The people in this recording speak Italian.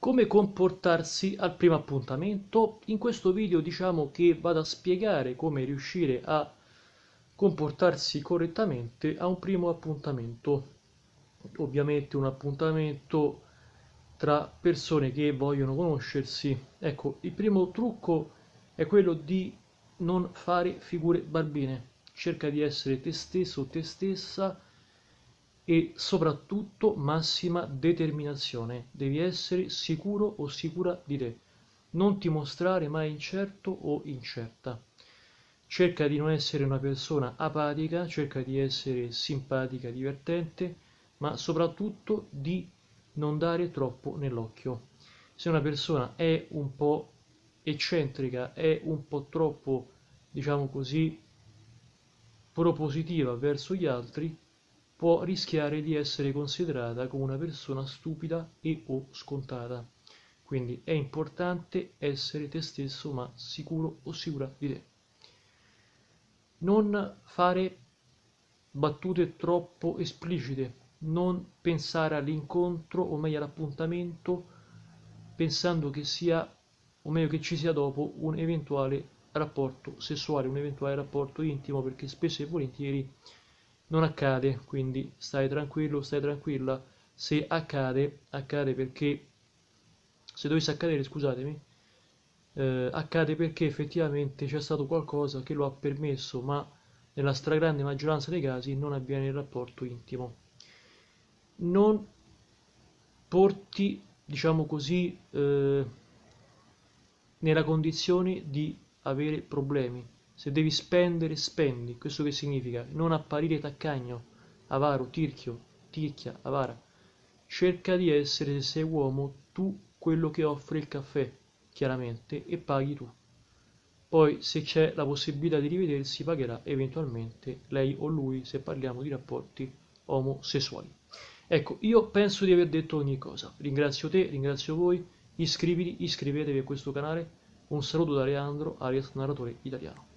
Come comportarsi al primo appuntamento? In questo video diciamo che vado a spiegare come riuscire a comportarsi correttamente a un primo appuntamento. Ovviamente un appuntamento tra persone che vogliono conoscersi. Ecco, il primo trucco è quello di non fare figure barbine. Cerca di essere te stesso o te stessa e soprattutto massima determinazione. Devi essere sicuro o sicura di te. Non ti mostrare mai incerto o incerta. Cerca di non essere una persona apatica, cerca di essere simpatica, divertente, ma soprattutto di non dare troppo nell'occhio. Se una persona è un po' eccentrica, è un po' troppo, diciamo così, propositiva verso gli altri, può rischiare di essere considerata come una persona stupida e o scontata. Quindi è importante essere te stesso, ma sicuro o sicura di te. Non fare battute troppo esplicite, non pensare all'incontro, o meglio all'appuntamento, pensando che sia, o meglio che ci sia dopo, un eventuale rapporto sessuale, un eventuale rapporto intimo, perché spesso e volentieri non accade, quindi stai tranquillo, stai tranquilla. Se accade, accade perché, se dovesse accadere, scusatemi, accade perché effettivamente c'è stato qualcosa che lo ha permesso, ma nella stragrande maggioranza dei casi non avviene il rapporto intimo. Non porti, diciamo così, nella condizione di avere problemi. Se devi spendere, spendi. Questo che significa? Non apparire taccagno, avaro, tirchio, tirchia, avara. Cerca di essere, se sei uomo, tu quello che offre il caffè, chiaramente, e paghi tu. Poi, se c'è la possibilità di rivedersi, pagherà eventualmente lei o lui, se parliamo di rapporti omosessuali. Ecco, io penso di aver detto ogni cosa. Ringrazio te, ringrazio voi. Iscriviti, iscrivetevi a questo canale. Un saluto da Leandro, alias narratore italiano.